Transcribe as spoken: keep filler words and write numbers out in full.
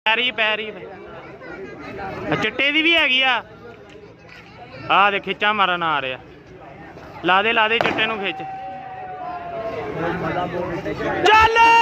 पैरी पैरी चिट्टे दी भी हैगी आ आ दे खिच्चा मारन आ रहा ला दे ला दे चिट्टे नूं खिच चल